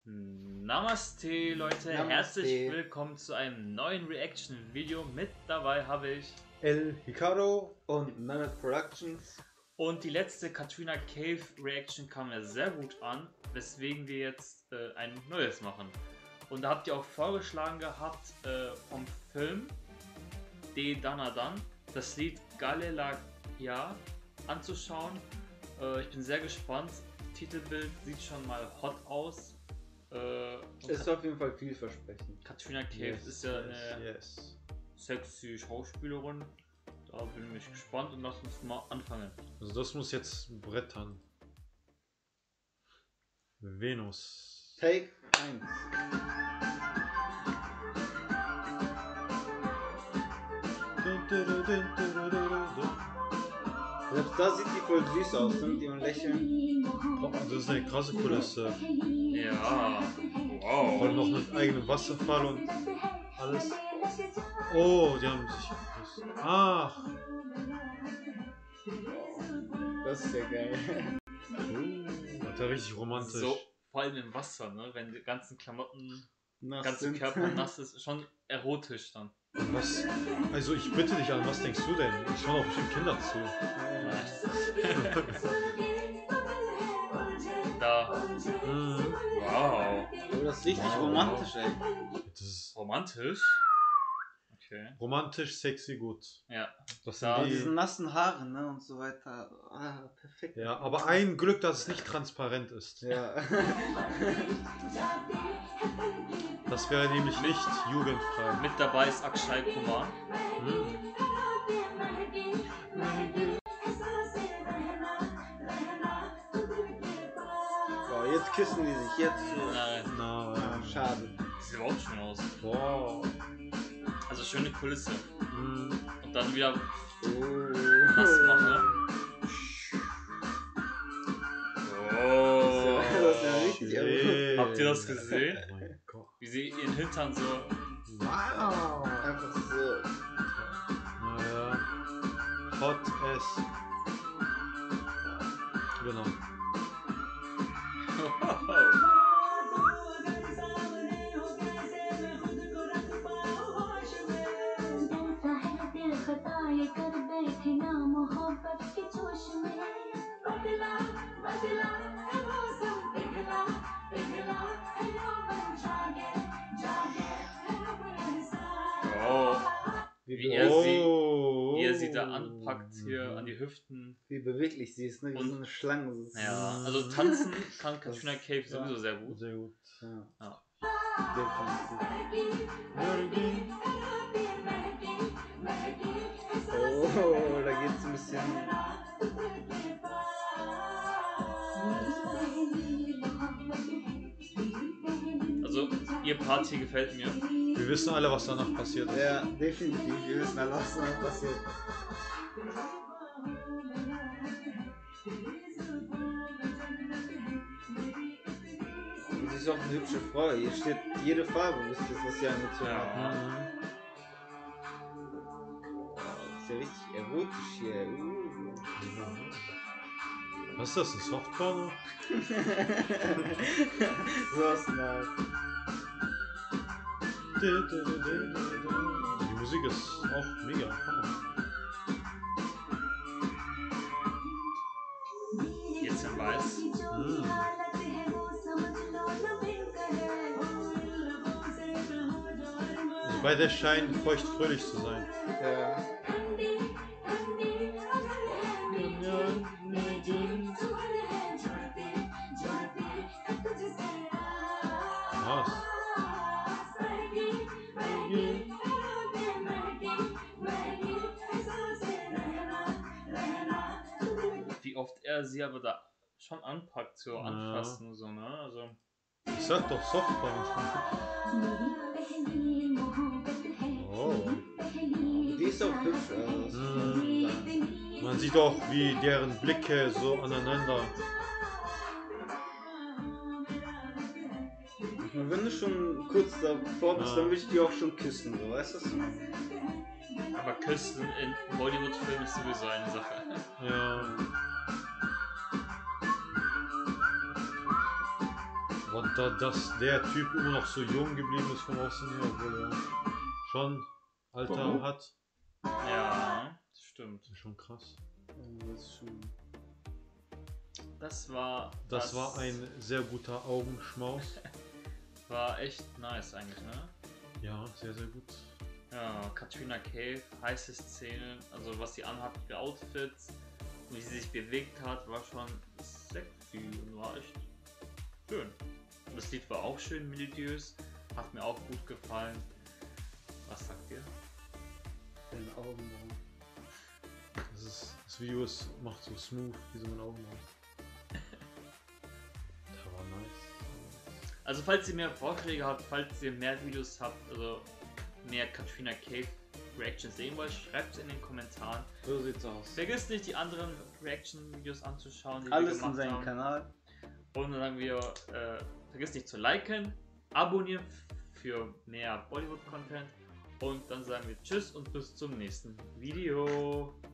Namaste Leute, Namaste. Herzlich willkommen zu einem neuen Reaction-Video. Mit dabei habe ich El Hikaru und Mehmet Productions. und die letzte Katrina Cave Reaction kam mir sehr gut an, weswegen wir jetzt ein neues machen. Und da habt ihr auch vorgeschlagen gehabt vom Film De Danadan das Lied Galelagya anzuschauen. Ich bin sehr gespannt. Titelbild sieht schon mal hot aus. Ist auf jeden Fall vielversprechend. Katrina Cave ist ja eine sexy Schauspielerin. Da bin ich gespannt und lass uns mal anfangen. Also das muss jetzt brettern. Venus. Take 1. Selbst da sieht die voll süß aus, ne? Mit ihrem Lächeln. Oh, das ist eine krasse Kulisse. Ja, Vor allem wow. noch mit eigenem Wasserfall und alles. Oh, die haben sich geküsst. Ach. Das ist ja geil. Das war richtig romantisch. So, vor allem im Wasser, ne? Wenn die ganzen Klamotten, Nass ganze sind. Körper nass ist, schon erotisch dann. Was? Also ich bitte dich an, was denkst du denn? Ich schaue doch bestimmt Kinder zu. Da, wow. Oh, das ist richtig romantisch, ey. Das ist Romantisch. Okay. romantisch, sexy, gut. Ja. Das Da sind Mit die. diesen nassen Haaren, ne? Und so weiter. Ah, perfekt. Ja, aber ein Glück, dass es nicht transparent ist. Ja. Das wäre nämlich nicht jugendfrei. Mit dabei ist Akshay Kumar. Hm. Boah, jetzt küssen die sich. Jetzt so. Nein, Ah, Na, schade. die sieht überhaupt schön aus. wow. Also schöne Kulisse. Hm. Und dann wieder Oh. nass machen. Oh. Das ist ja richtig Hey. Habt ihr das gesehen? Oh mein Gott. Wie sie ihren Hintern so. Wow. Einfach so. Naja. Hot as. Genau. Oh. Wie, Wie be er sie da anpackt hier an die Hüften. wie beweglich sie ist, ne? Wie Und- so eine Schlange. So. Ja, also tanzen kann Katrina Cave sowieso sehr gut. Sehr gut. Ja. Ja. Definitiv. Oh, da geht's ein bisschen. Also ihr Part hier gefällt mir. Wir wissen alle, was danach passiert ist. Ja, definitiv. Wir wissen alle, was da passiert. Sie ist auch eine hübsche Frau. Hier steht jede Farbe, wisst ihr, was sie angezogen hat. Ja. Das ist ja richtig erotisch hier. Was ist das? Ein Softporno? So ist nice. Die Musik ist auch mega. Hammer. Jetzt in weiß. Hm. Also beide scheinen feuchtfröhlich zu sein. Ja. Was? Wie oft er sie aber da schon anpackt, so Ja. anfassen und so, ne? Also. Ich sag doch Softporno. Oh. Die ist auch hübsch. Also, Man sieht auch, wie deren Blicke so aneinander. wenn du schon kurz davor bist, Ja. dann würde ich die auch schon küssen, so, weißt du? Aber Küssen in Bollywood-Filmen ist sowieso eine Sache. Ja. Aber dass der Typ immer noch so jung geblieben ist vom Aussehen her, obwohl er schon Alter hat. Ja, das stimmt. Das ist schon krass. Das ist schon. Das war ein sehr guter Augenschmaus. War echt nice eigentlich, ne? Ja, sehr, sehr gut. Ja, Katrina Kaif, heiße Szenen, also was sie anhat, ihre Outfits, wie sie sich bewegt hat, war schon sexy und war echt schön. Und das Lied war auch schön melodiös, hat mir auch gut gefallen. Was sagt ihr? Deine Augenbrauen. Das Video macht so smooth, wie so ein Augenbrauen. Das war nice. Also falls ihr mehr Vorschläge habt, falls ihr mehr Videos habt, also mehr Katrina Kaif Reactions sehen wollt, schreibt es in den Kommentaren. So sieht's aus. Vergesst nicht, die anderen Reaction-Videos anzuschauen, die Alles wir in gemacht seinem haben. Kanal. Und dann sagen wir, vergesst nicht zu liken, abonnieren für mehr Bollywood-Content. Und dann sagen wir Tschüss und bis zum nächsten Video.